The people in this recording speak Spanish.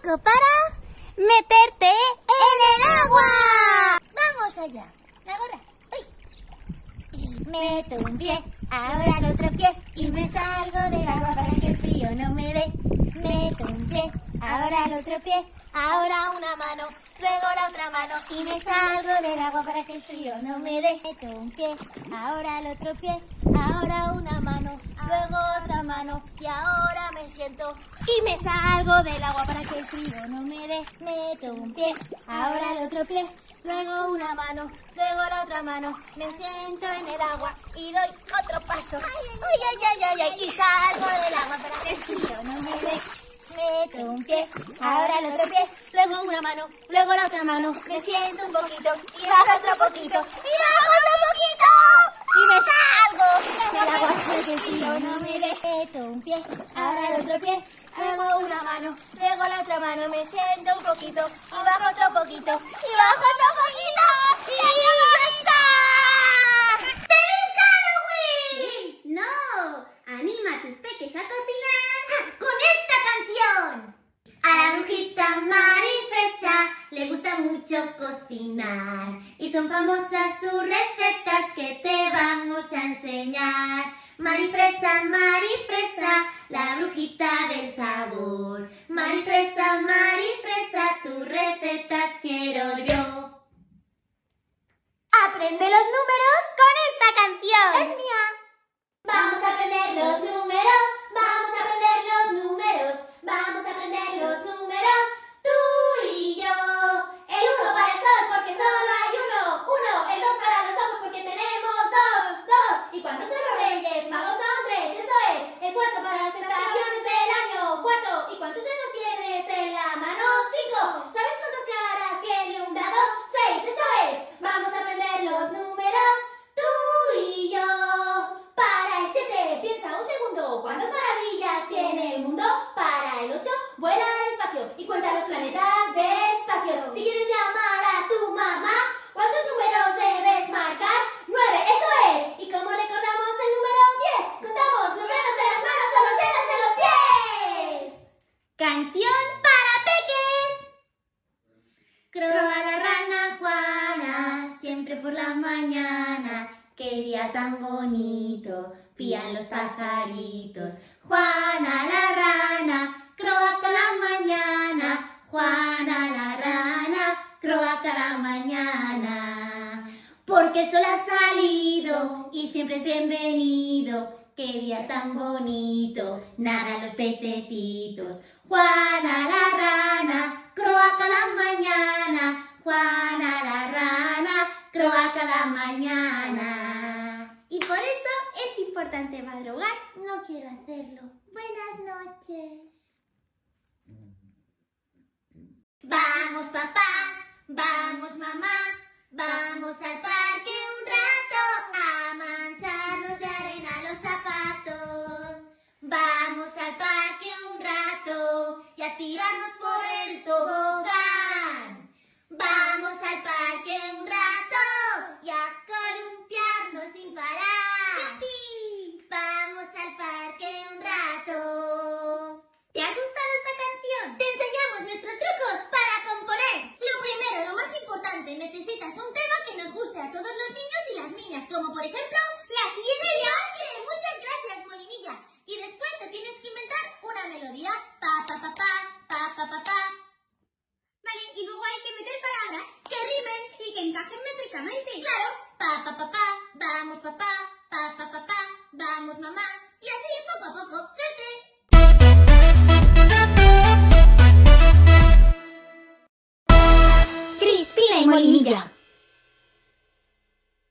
truco para meterte en el agua. Vamos allá. La gorra. ¡Uy! Meto un pie, ahora el otro pie y me salgo del agua para que el frío no me dé. Meto un pie, ahora el otro pie, ahora una mano, luego la otra mano y me salgo del agua para que el frío no me dé. Meto un pie, ahora el otro pie, ahora una mano, luego otra mano y ahora me siento y me salgo del agua para que el frío no me dé. Meto un pie, ahora el otro pie, luego una mano, luego la otra mano, me siento en el agua y doy otro paso. Y salgo del agua para que el frío no me dé. Meto un pie, ahora el otro pie, luego una mano, luego la otra mano, me siento un poquito y bajo otro poquito y bajo otro poquito y me salgo del agua para que el frío no me dé. Meto un pie, ahora el otro pie, luego una mano, luego la otra mano, me siento un poquito y bajo otro poquito y bajo otro poquito y ya está. ¡Feliz Halloween! ¡No! Anima a tus peques a cocinar con esta canción. A la brujita Marifresa le gusta mucho cocinar y son famosas sus recetas que te vamos a enseñar. Marifresa, Marifresa, la brujita del sabor. Marifresa, Marifresa, tus recetas quiero yo. Aprende los números con esta canción. ¡Es mía! Vamos a aprender los números, vamos a aprender los números, vamos a aprender los números, tú y yo. El 1 para el sol porque solo hay uno, el 2 para los ojos porque tenemos dos. ¿Y cuántos son los reyes? Magos son 3, eso es. El 4 para las estaciones del año, 4. ¿Y cuántos dedos tienes en la mano? 5. ¿Sabes cuántas caras tiene un dado? 6, eso es. Vamos a aprender los números, tú y yo. Para el 7, piensa un segundo. ¿Cuántas maravillas tiene el mundo? Para el 8, vuela al espacio y cuenta los planetas despacio. Si quieres llamar a tu mamá, ¿cuántos números debes marcar? 9, eso es. ¿Y cómo recordamos el número 10? Contamos los dedos de las manos o los dedos de los pies. Canción para peques. Croa la rana Juana, siempre por la mañana. Qué día tan bonito, pían los pajaritos. Juana la rana, croa cada mañana. Juana la rana, croa cada mañana. Porque el sol ha salido y siempre es bienvenido. Qué día tan bonito, nadan los pececitos. Juana la rana, croa cada mañana. Juana la rana, croa cada mañana. Y por eso es importante madrugar. No quiero hacerlo. Buenas noches. Vamos papá, vamos mamá, vamos al parque un rato a mancharnos de arena los zapatos. Vamos al parque un rato y a tirarnos por el tobogán. Vamos al parque un rato y a columpiarnos sin parar. ¡Yupi! Vamos al parque un rato. ¿Te ha gustado esta canción? Te enseñamos nuestros trucos para componer. Lo primero, lo más importante, necesitas un tema que nos guste a todos los niños y las niñas, como por ejemplo, La Fiebre de Aire. Muchas gracias, Molinilla. Y después te tienes que inventar una melodía. Pa, pa, pa, pa, pa, pa, pa, pa. Vale, y luego hay que meter palabras que rimen y que encajen métricamente. Claro, pa, pa, pa, pa, vamos papá, pa, pa, pa, pa, vamos mamá.